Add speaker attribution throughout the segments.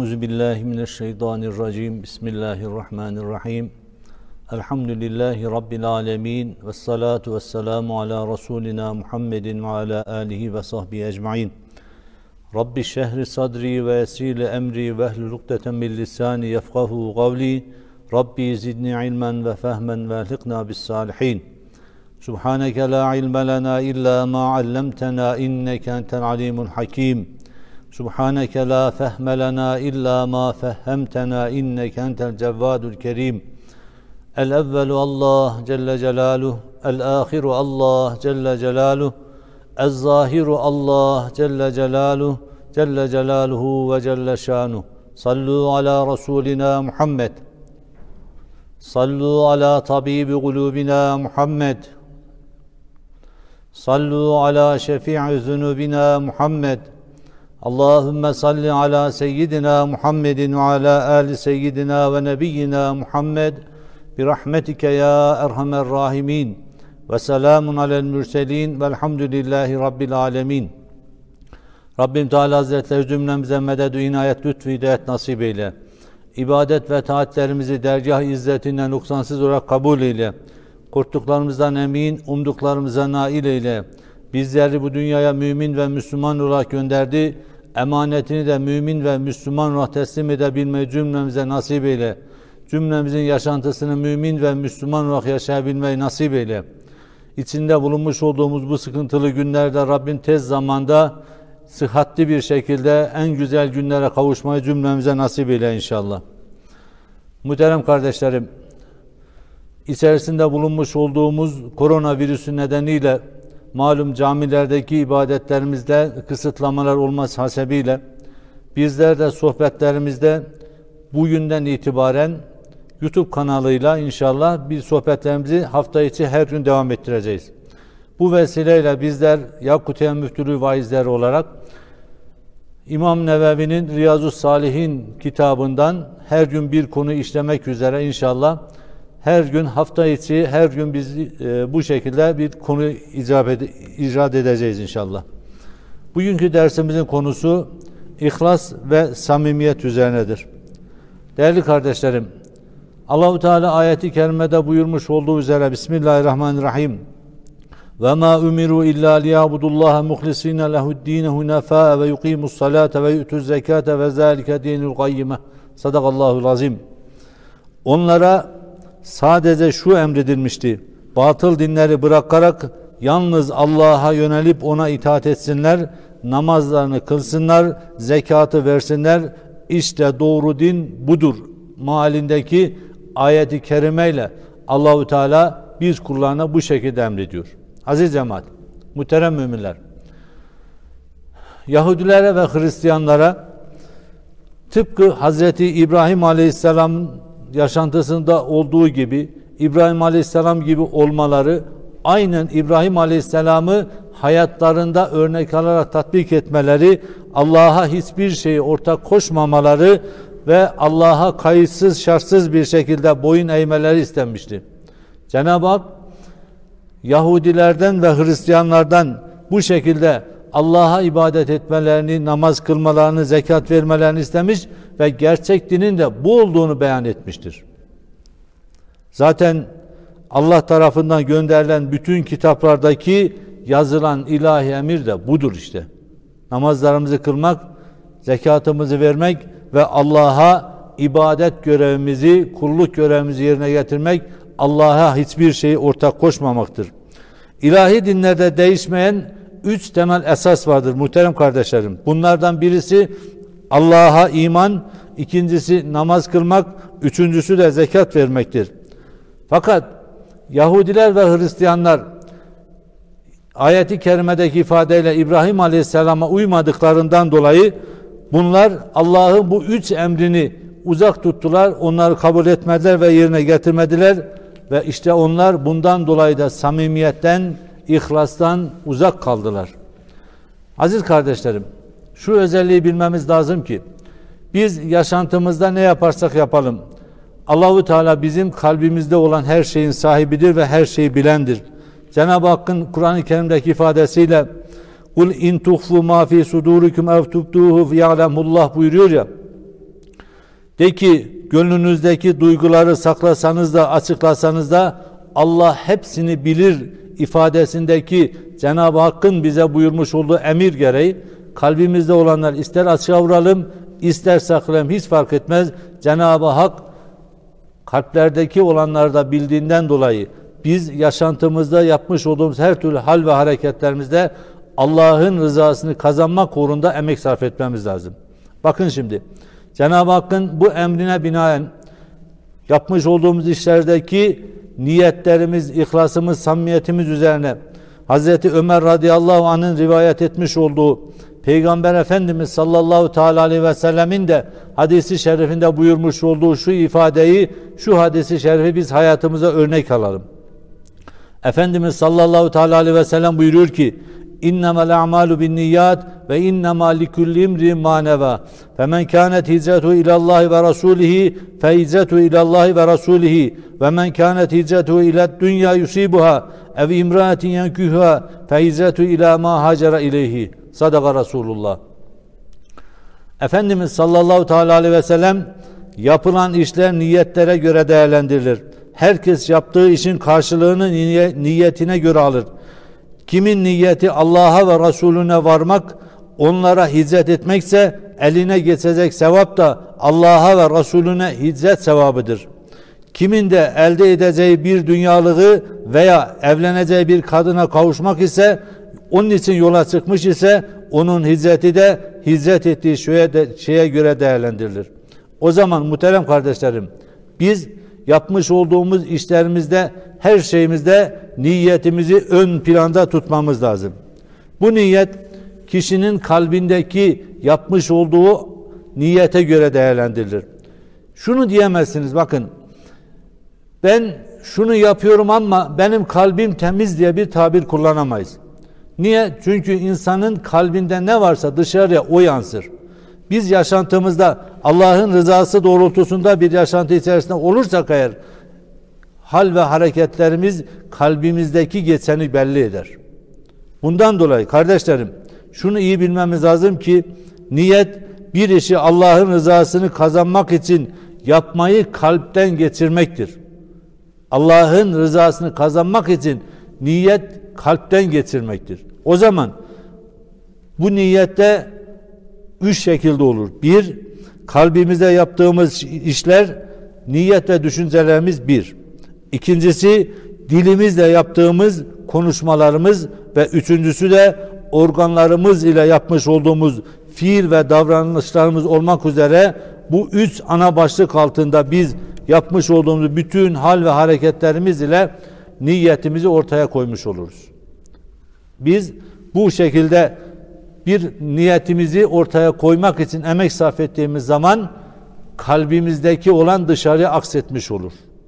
Speaker 1: Euzubillahimineşşeytanirracim. Bismillahirrahmanirrahim. Elhamdülillahi Rabbil alemin. Vessalatu vesselamu ala Resulina Muhammedin ve ala alihi ve sahbihi ecmain. Rabbi şehri sadri ve yessirli emri ve ehlul ukdeten min lisani yefkahu kavli. Rabbi zidni ilmen ve fehmen ve ehlikna bis salihin. Subhaneke la ilme lena illa ma allamtena inneke entel alimul hakim. Subhaneke la fehme lena illa ma fehhemtena inneke entel cevvadul kerim. El-evvelu Allah Celle Celaluhu, el-ahiru Allah Celle Celaluhu, el-zahiru Allah Celle Celaluhu, Celle Celaluhu ve Celle Şanuhu. Sallu ala Resulina Muhammed. Sallu ala tabibi kulubina Muhammed. Sallu ala şefi'i zunubina Muhammed. Allahümme salli ala seyyidina Muhammedin ve ala ali seyyidina ve nebiyyina Muhammed bi rahmetike ya erhamer rahimin ve selamun alel mürselin velhamdülillahi rabbil alemin. Rabbim Teala Hazretleri cümlemize medet-ü inayet, lütfü hidayet nasip eyle. İbadet ve taatlerimizi dergâh izzetinden noksansız olarak kabul eyle. Korktuklarımızdan emin, umduklarımıza nail eyle. Bizleri bu dünyaya mümin ve Müslüman olarak gönderdi. Emanetini de mümin ve Müslüman olarak teslim edebilmeyi cümlemize nasip eyle. Cümlemizin yaşantısını mümin ve Müslüman olarak yaşayabilmeyi nasip eyle. İçinde bulunmuş olduğumuz bu sıkıntılı günlerde Rabbim tez zamanda sıhhatli bir şekilde en güzel günlere kavuşmayı cümlemize nasip eyle inşallah. Muhterem kardeşlerim, içerisinde bulunmuş olduğumuz koronavirüsü nedeniyle malum camilerdeki ibadetlerimizde kısıtlamalar olması hasebiyle bizler de sohbetlerimizde bugünden itibaren YouTube kanalıyla inşallah bir sohbetlerimizi hafta içi her gün devam ettireceğiz. Bu vesileyle bizler Yakutiye Müftülüğü vaizleri olarak İmam Nevevi'nin Riyazu's-Salihin kitabından her gün bir konu işlemek üzere inşallah her gün hafta içi her gün biz bu şekilde bir konu icra edeceğiz inşallah. Bugünkü dersimizin konusu ihlas ve samimiyet üzerinedir. Değerli kardeşlerim, Allah-u Teala ayeti kerimede buyurmuş olduğu üzere Bismillahirrahmanirrahim. Ve ma umiru illa liyabudullaha muhlisina lehu'd-din hunafa ve yuqimus-salate ve yu'tuz-zekate ve zalika dinul kayyime. Sadakallahul azim. Onlara sadece şu emredilmişti: batıl dinleri bırakarak yalnız Allah'a yönelip ona itaat etsinler, namazlarını kılsınlar, zekatı versinler. İşte doğru din budur mealindeki ayeti kerimeyle Allahu Teala biz kullarına bu şekilde emrediyor. Aziz cemaat, muhterem müminler, Yahudilere ve Hristiyanlara tıpkı Hazreti İbrahim Aleyhisselam'ın yaşantısında olduğu gibi İbrahim Aleyhisselam gibi olmaları, aynen İbrahim Aleyhisselam'ı hayatlarında örnek alarak tatbik etmeleri, Allah'a hiçbir şeyi ortak koşmamaları ve Allah'a kayıtsız şartsız bir şekilde boyun eğmeleri istenmişti. Cenab-ı Hak Yahudilerden ve Hristiyanlardan bu şekilde Allah'a ibadet etmelerini, namaz kılmalarını, zekat vermelerini istemiş ve gerçek dinin de bu olduğunu beyan etmiştir. Zaten Allah tarafından gönderilen bütün kitaplardaki yazılan ilahi emir de budur işte. Namazlarımızı kılmak, zekatımızı vermek ve Allah'a ibadet görevimizi, kulluk görevimizi yerine getirmek, Allah'a hiçbir şeyi ortak koşmamaktır. İlahi dinlerde değişmeyen 3 temel esas vardır muhterem kardeşlerim. Bunlardan birisi Allah'a iman, ikincisi namaz kılmak, üçüncüsü de zekat vermektir. Fakat Yahudiler ve Hristiyanlar ayeti kerimedeki ifadeyle İbrahim Aleyhisselam'a uymadıklarından dolayı bunlar Allah'ın bu 3 emrini uzak tuttular, onları kabul etmediler ve yerine getirmediler ve işte onlar bundan dolayı da samimiyetten, ihlastan uzak kaldılar. Aziz kardeşlerim, şu özelliği bilmemiz lazım ki biz yaşantımızda ne yaparsak yapalım, Allah-u Teala bizim kalbimizde olan her şeyin sahibidir ve her şeyi bilendir. Cenab-ı Hakk'ın Kur'an-ı Kerim'deki ifadesiyle "Kul in tuhfu ma fi sudurikum ev tubduhu ya'lemullah" buyuruyor ya. De ki gönlünüzdeki duyguları saklasanız da açıklasanız da Allah hepsini bilir ifadesindeki Cenab-ı Hakk'ın bize buyurmuş olduğu emir gereği kalbimizde olanlar ister açığa vuralım, ister saklayalım, hiç fark etmez. Cenab-ı Hak kalplerdeki olanları da bildiğinden dolayı biz yaşantımızda yapmış olduğumuz her türlü hal ve hareketlerimizde Allah'ın rızasını kazanmak uğrunda emek sarf etmemiz lazım. Bakın şimdi Cenab-ı Hakk'ın bu emrine binaen yapmış olduğumuz işlerdeki niyetlerimiz, ihlasımız, samimiyetimiz üzerine Hazreti Ömer radıyallahu anh'ın rivayet etmiş olduğu Peygamber Efendimiz sallallahu teala aleyhi ve sellemin de hadisi şerifinde buyurmuş olduğu şu ifadeyi, şu hadisi şerifi biz hayatımıza örnek alalım. Efendimiz sallallahu teala aleyhi ve sellem buyuruyor ki İnnemel a'malu binniyat ve innemâ likulli imri'in mâ nevâ. Femen kânet hicretuhu ilallâhi ve rasûlihi fe hicretuhu ilallâhi ve rasûlihi ve men kânet hicretuhu iled dünya yusîbuhâ ev imrâetin yenkûhâ fe hicretuhu ilâ mâ hâcere ileyhi. Sadaka Resulullah. Efendimiz sallallahu teala aleyhi ve sellem yapılan işler niyetlere göre değerlendirilir. Herkes yaptığı işin karşılığını niyetine göre alır. Kimin niyeti Allah'a ve Resulüne varmak, onlara hicret etmekse eline geçecek sevap da Allah'a ve Resulüne hicret sevabıdır. Kimin de elde edeceği bir dünyalığı veya evleneceği bir kadına kavuşmak ise, onun için yola çıkmış ise onun hicreti de hicret ettiği şeye göre değerlendirilir. O zaman muhterem kardeşlerim, biz yapmış olduğumuz işlerimizde, her şeyimizde niyetimizi ön planda tutmamız lazım. Bu niyet kişinin kalbindeki yapmış olduğu niyete göre değerlendirilir. Şunu diyemezsiniz, bakın ben şunu yapıyorum ama benim kalbim temiz diye bir tabir kullanamayız. Niye? Çünkü insanın kalbinde ne varsa dışarıya o yansır. Biz yaşantımızda Allah'ın rızası doğrultusunda bir yaşantı içerisinde olursak eğer, hal ve hareketlerimiz kalbimizdeki geçeni belli eder. Bundan dolayı kardeşlerim, şunu iyi bilmemiz lazım ki niyet bir işi Allah'ın rızasını kazanmak için yapmayı kalpten geçirmektir. Allah'ın rızasını kazanmak için niyet kalpten geçirmektir. O zaman bu niyette 3 şekilde olur. 1, kalbimize yaptığımız işler, niyet ve düşüncelerimiz 1. İkincisi, dilimizle yaptığımız konuşmalarımız ve üçüncüsü de organlarımız ile yapmış olduğumuz fiil ve davranışlarımız olmak üzere bu 3 ana başlık altında biz yapmış olduğumuz bütün hal ve hareketlerimiz ile niyetimizi ortaya koymuş oluruz. Biz bu şekilde bir niyetimizi ortaya koymak için emek sarf ettiğimiz zaman kalbimizdeki olan dışarıya aksetmiş olur.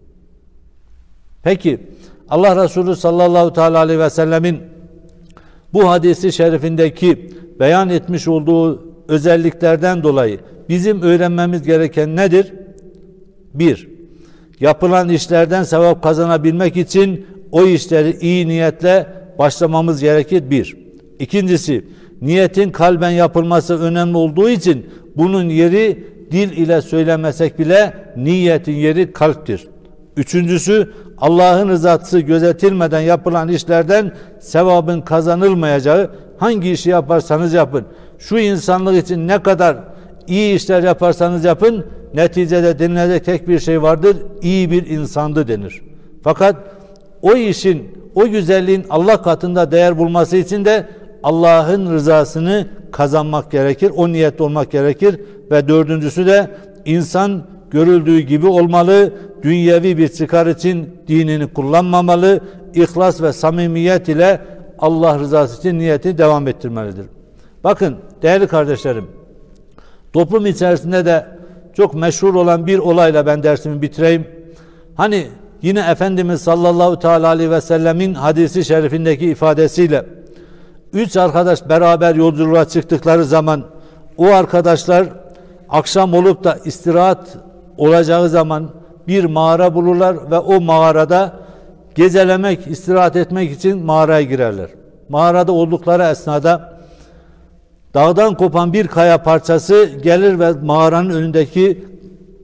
Speaker 1: Peki Allah Resulü sallallahu teala aleyhi ve sellemin bu hadisi şerifindeki beyan etmiş olduğu özelliklerden dolayı bizim öğrenmemiz gereken nedir? 1. Yapılan işlerden sevap kazanabilmek için o işleri iyi niyetle başlamamız gerekir. 1. İkincisi, niyetin kalben yapılması önemli olduğu için bunun yeri dil ile söylemesek bile niyetin yeri kalptir. Üçüncüsü, Allah'ın rızası gözetilmeden yapılan işlerden sevabın kazanılmayacağı, hangi işi yaparsanız yapın, şu insanlık için ne kadar iyi işler yaparsanız yapın, neticede denilecek tek bir şey vardır, iyi bir insandı denir. Fakat o işin, o güzelliğin Allah katında değer bulması için de Allah'ın rızasını kazanmak gerekir, o niyette olmak gerekir. Ve dördüncüsü de insan görüldüğü gibi olmalı, dünyevi bir çıkar için dinini kullanmamalı, ihlas ve samimiyet ile Allah rızası için niyeti devam ettirmelidir. Bakın değerli kardeşlerim, toplum içerisinde de çok meşhur olan bir olayla ben dersimi bitireyim. Hani yine Efendimiz sallallahu teala aleyhi ve sellemin hadisi şerifindeki ifadesiyle 3 arkadaş beraber yolculuğa çıktıkları zaman o arkadaşlar akşam olup da istirahat olacağı zaman bir mağara bulurlar ve o mağarada gecelemek, istirahat etmek için mağaraya girerler. Mağarada oldukları esnada dağdan kopan bir kaya parçası gelir ve mağaranın önündeki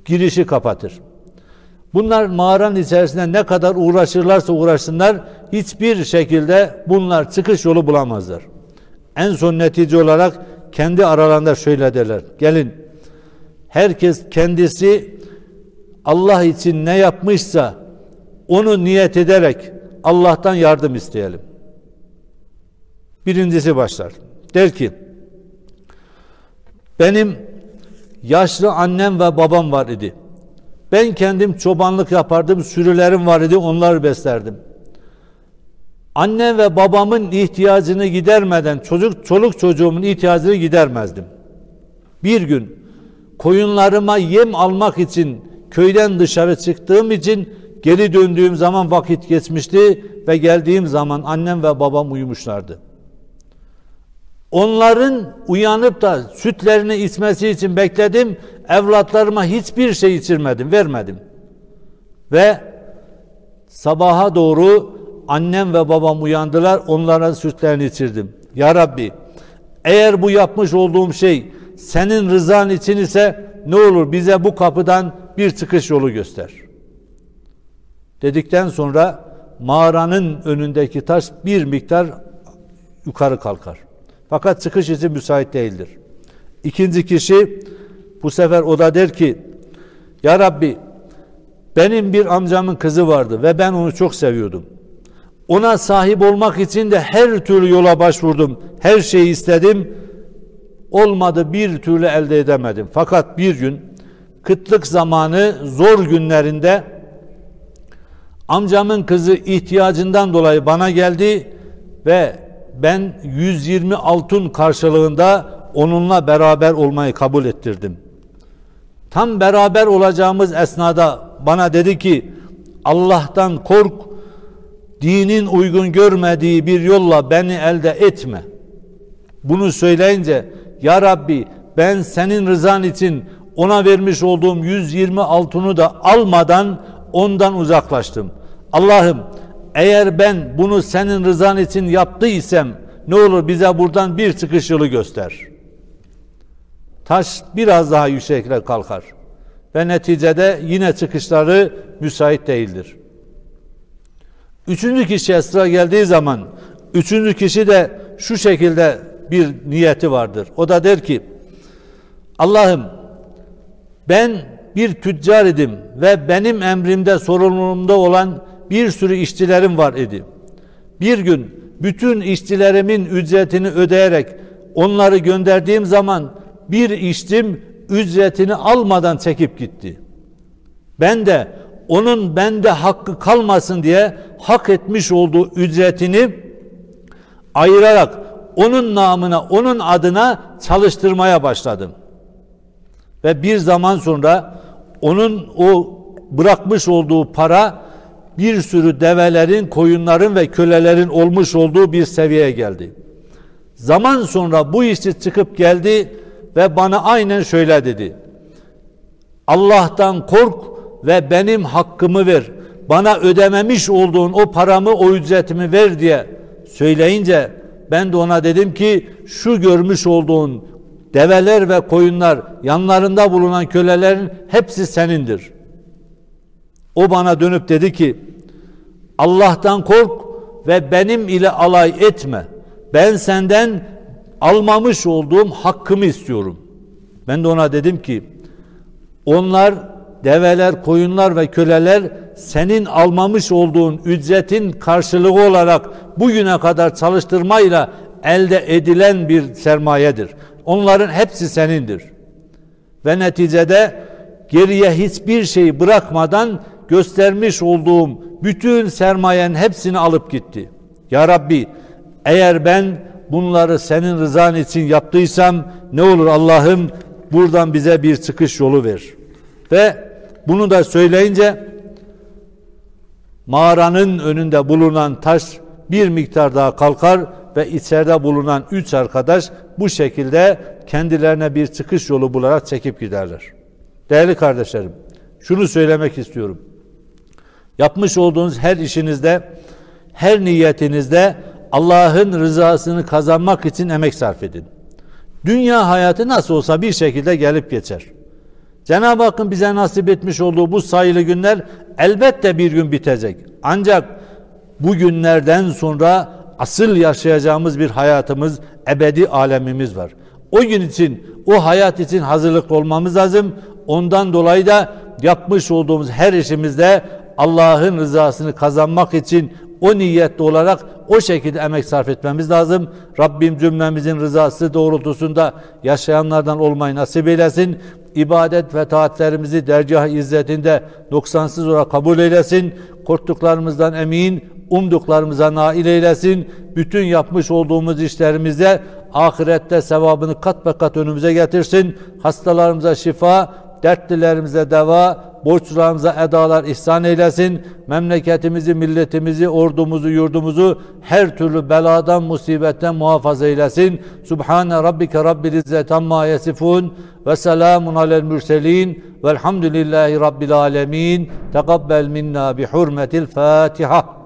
Speaker 1: girişi kapatır. Bunlar mağaranın içerisinde ne kadar uğraşırlarsa uğraşsınlar, hiçbir şekilde bunlar çıkış yolu bulamazlar. En son netice olarak kendi aralarında şöyle derler: gelin, herkes kendisi Allah için ne yapmışsa onu niyet ederek Allah'tan yardım isteyelim. Birincisi başlar. Der ki, benim yaşlı annem ve babam var idi. Ben kendim çobanlık yapardım, sürülerim var idi, onları beslerdim. Annem ve babamın ihtiyacını gidermeden çoluk çocuğumun ihtiyacını gidermezdim. Bir gün koyunlarıma yem almak için köyden dışarı çıktığım için geri döndüğüm zaman vakit geçmişti ve geldiğim zaman annem ve babam uyumuşlardı. Onların uyanıp da sütlerini içmesi için bekledim. Evlatlarıma hiçbir şey içirmedim, vermedim. Ve sabaha doğru annem ve babam uyandılar, onlara sütlerini içirdim. Ya Rabbi, eğer bu yapmış olduğum şey senin rızan için ise ne olur bize bu kapıdan bir çıkış yolu göster. Dedikten sonra mağaranın önündeki taş bir miktar yukarı kalkar. Fakat çıkış için müsait değildir. İkinci kişi bu sefer o da der ki, Ya Rabbi, benim bir amcamın kızı vardı ve ben onu çok seviyordum. Ona sahip olmak için de her türlü yola başvurdum. Her şeyi istedim. Olmadı, bir türlü elde edemedim. Fakat bir gün kıtlık zamanı zor günlerinde amcamın kızı ihtiyacından dolayı bana geldi ve ben 120 altın karşılığında onunla beraber olmayı kabul ettirdim. Tam beraber olacağımız esnada bana dedi ki, Allah'tan kork, dinin uygun görmediği bir yolla beni elde etme. Bunu söyleyince, Ya Rabbi, ben senin rızan için ona vermiş olduğum 120 altını da almadan ondan uzaklaştım. Allah'ım, eğer ben bunu senin rızan için yaptıysam ne olur bize buradan bir çıkış yolu göster. Taş biraz daha yüksekle kalkar ve neticede yine çıkışları müsait değildir. Üçüncü kişiye sıra geldiği zaman üçüncü kişi de şu şekilde bir niyeti vardır. O da der ki, Allah'ım, ben bir tüccar idim ve benim emrimde, sorumluluğumda olan bir sürü işçilerim var idi. Bir gün bütün işçilerimin ücretini ödeyerek onları gönderdiğim zaman bir işçim ücretini almadan çekip gitti. Ben de onun bende hakkı kalmasın diye hak etmiş olduğu ücretini ayırarak onun namına, onun adına çalıştırmaya başladım. Ve bir zaman sonra onun o bırakmış olduğu para bir sürü develerin, koyunların ve kölelerin olmuş olduğu bir seviyeye geldi. Zaman sonra bu işçi çıkıp geldi ve bana aynen şöyle dedi: Allah'tan kork ve benim hakkımı ver. Bana ödememiş olduğun o paramı, o ücretimi ver diye söyleyince ben de ona dedim ki, şu görmüş olduğun develer ve koyunlar, yanlarında bulunan kölelerin hepsi senindir. O bana dönüp dedi ki, Allah'tan kork ve benim ile alay etme. Ben senden almamış olduğum hakkımı istiyorum. Ben de ona dedim ki, onlar, develer, koyunlar ve köleler senin almamış olduğun ücretin karşılığı olarak bugüne kadar çalıştırmayla elde edilen bir sermayedir. Onların hepsi senindir. Ve neticede geriye hiçbir şey bırakmadan göstermiş olduğum bütün sermayenin hepsini alıp gitti. Ya Rabbi, eğer ben bunları senin rızan için yaptıysam ne olur Allah'ım, buradan bize bir çıkış yolu ver. Ve bunu da söyleyince mağaranın önünde bulunan taş bir miktar daha kalkar ve içeride bulunan 3 arkadaş bu şekilde kendilerine bir çıkış yolu bularak çekip giderler. Değerli kardeşlerim, şunu söylemek istiyorum. Yapmış olduğunuz her işinizde, her niyetinizde Allah'ın rızasını kazanmak için emek sarf edin. Dünya hayatı nasıl olsa bir şekilde gelip geçer. Cenab-ı Hakk'ın bize nasip etmiş olduğu bu sayılı günler elbette bir gün bitecek. Ancak bu günlerden sonra asıl yaşayacağımız bir hayatımız, ebedi alemimiz var. O gün için, o hayat için hazırlıklı olmamız lazım. Ondan dolayı da yapmış olduğumuz her işimizde Allah'ın rızasını kazanmak için o niyetli olarak o şekilde emek sarf etmemiz lazım. Rabbim cümlemizin rızası doğrultusunda yaşayanlardan olmayı nasip eylesin. İbadet ve taatlerimizi dergâh-ı izzetinde noksansız olarak kabul eylesin. Korktuklarımızdan emin, umduklarımıza nail eylesin. Bütün yapmış olduğumuz işlerimizde ahirette sevabını kat be kat önümüze getirsin. Hastalarımıza şifa, dertlilerimize deva, borçlarımıza edalar ihsan eylesin. Memleketimizi, milletimizi, ordumuzu, yurdumuzu her türlü beladan, musibetten muhafaza eylesin. Subhane rabbike rabbil izzet amma yasifun ve selamun alel mürselin velhamdülillahi rabbil alemin. Tekabbel minna bi hurmetil Fatiha.